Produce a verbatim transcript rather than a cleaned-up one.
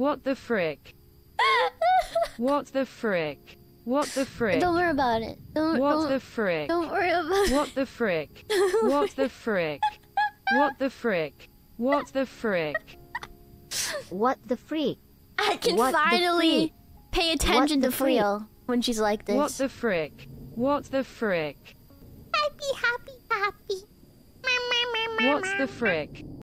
What the frick? What the frick? What the frick? Don't worry about it. Don't, What don't, the frick? Don't worry about it. What the frick? What the frick? What the frick? What the frick? What the freak? I can What the finally freak? pay attention What to the freak? Fuyo when she's like this. What the frick? What the frick? Happy, happy, happy. What's the frick?